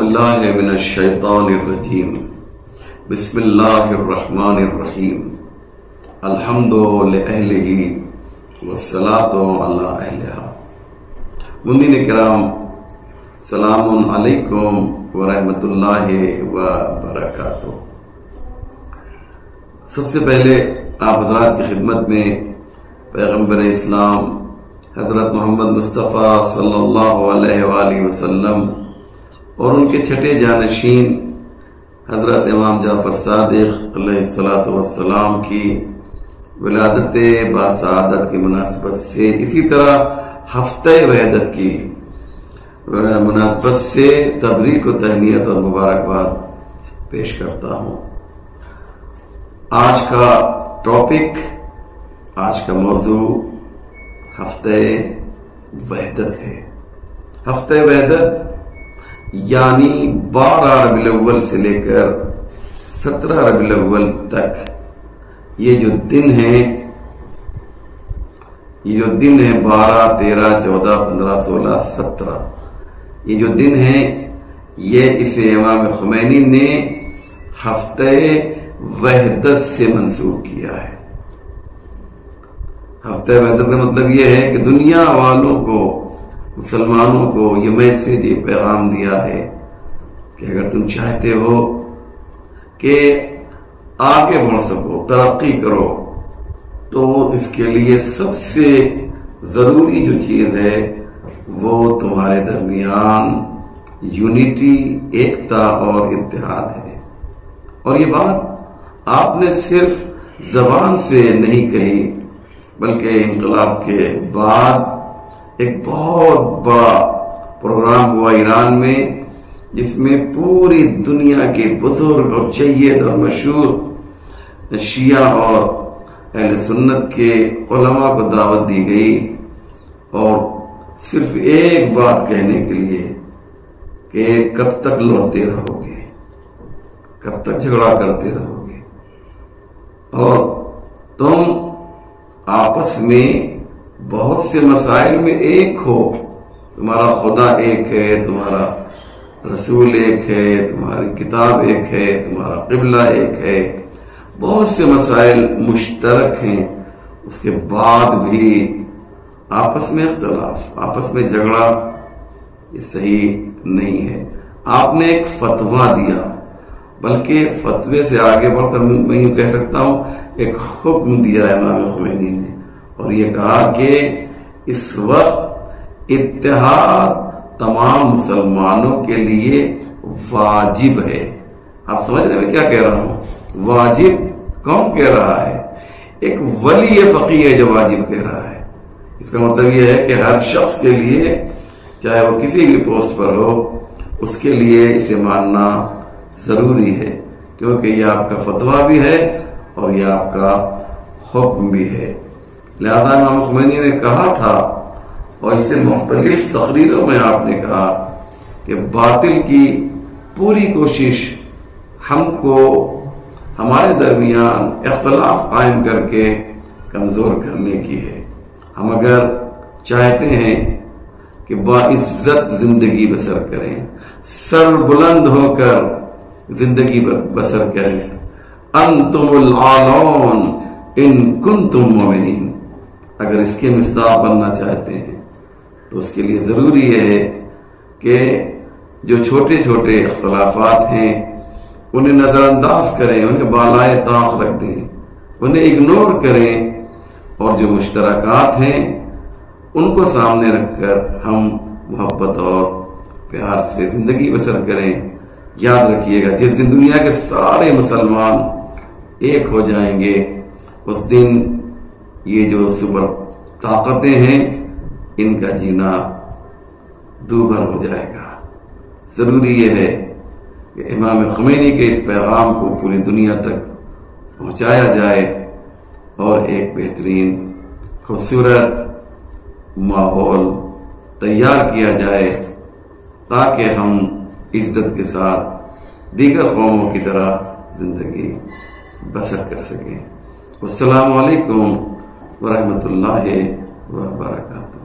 باللہ من الشیطان الرجیم بسم اللہ الرحمن الرحیم الحمد لأہلہ والصلاة علی اہلہا۔ مؤمنین کرام، سلام علیکم ورحمۃ اللہ وبرکاتہ۔ سب سے پہلے آپ حضرات کی خدمت میں پیغمبر اسلام حضرت محمد مصطفیٰ صلی اللہ علیہ وآلہ وسلم اور ان کے چھٹے جانشین حضرت امام جعفر صادق علیہ السلام کی ولادت باسعادت کی مناسبت سے، اسی طرح ہفتہ وحدت کی مناسبت سے تبریک و تہنیت اور مبارکباد پیش کرتا ہوں۔ آج کا ٹاپک، آج کا موضوع ہفتہ وحدت ہے۔ ہفتہ وحدت یعنی 12 ربیع الاول سے لے کر 17 ربیع الاول تک یہ جو دن ہیں 12، 13، 14، 15، 16، 17، یہ جو دن ہیں یہ اسے امام خمینی نے ہفتہ وحدت سے منسوب کیا ہے۔ ہفتہ وحدت کا مطلب یہ ہے کہ دنیا والوں کو، مسلمانوں کو یہ میسج، یہ پیغام دیا ہے کہ اگر تم چاہتے ہو کہ آگے بڑھ سکو، ترقی کرو، تو اس کے لیے سب سے ضروری جو چیز ہے وہ تمہارے درمیان یونٹی، ایکتا اور اتحاد ہے۔ اور یہ بات آپ نے صرف زبان سے نہیں کہی، بلکہ انقلاب کے بعد ایک بہت بڑا پروگرام ہوا ایران میں، جس میں پوری دنیا کے بزرگ اور جید اور مشہور شیعہ اور اہل سنت کے علماء کو دعوت دی گئی، اور صرف ایک بات کہنے کے لیے کہ کب تک لڑتے رہو گے، کب تک جھگڑا کرتے رہو گے، اور تم آپس میں بہت سے مسائل میں ایک ہو، تمہارا خدا ایک ہے، تمہارا رسول ایک ہے، تمہاری کتاب ایک ہے، تمہارا قبلہ ایک ہے، بہت سے مسائل مشترک ہیں، اس کے بعد بھی آپس میں اختلاف، آپس میں جھگڑا، یہ صحیح نہیں ہے۔ آپ نے ایک فتویٰ دیا، بلکہ فتوے سے آگے بڑھ کر میں یوں کہہ سکتا ہوں ایک حکم دیا ہے امام خمینی نے، اور یہ کہا کہ اس وقت اتحاد تمام مسلمانوں کے لیے واجب ہے۔ آپ سمجھ رہے ہیں میں کیا کہہ رہا ہوں؟ واجب کون کہہ رہا ہے؟ ایک ولی فقیہ ہے جو واجب کہہ رہا ہے۔ اس کا مطلب یہ ہے کہ ہر شخص کے لیے، چاہے وہ کسی بھی پوسٹ پر ہو، اس کے لیے اسے ماننا ضروری ہے، کیونکہ یہ آپ کا فتویٰ بھی ہے اور یہ آپ کا حکم بھی ہے۔ لہذا امام خمینی نے کہا تھا، اور اسے مختلف تقریروں میں آپ نے کہا کہ باطل کی پوری کوشش ہم کو ہمارے درمیان اختلاف قائم کر کے کمزور کرنے کی ہے۔ ہم اگر چاہتے ہیں کہ باعزت زندگی بسر کریں، سر بلند ہو کر زندگی بسر کریں، انتم العالون ان کنتم مومنین، اگر اس کے مصداق بننا چاہتے ہیں تو اس کے لیے ضروری یہ ہے کہ جو چھوٹے چھوٹے اختلافات ہیں انہیں نظر انداز کریں، انہیں بالائے طاق رکھ دیں، انہیں اگنور کریں، اور جو مشترکات ہیں ان کو سامنے رکھ کر ہم محبت اور پیار سے زندگی بسر کریں۔ یاد رکھیے گا، جس دن دنیا کے سارے مسلمان ایک ہو جائیں گے، اس دن یہ جو سپر طاقتیں ہیں ان کا جینا دوبھر ہو جائے گا۔ ضروری یہ ہے کہ امام خمینی کے اس پیغام کو پوری دنیا تک پہنچایا جائے، اور ایک بہترین خوبصورت ماحول تیار کیا جائے تاکہ ہم عزت کے ساتھ دیگر قوموں کی طرح زندگی بسر کر سکیں۔ السلام علیکم ورحمۃ اللہ وبرکاتہ۔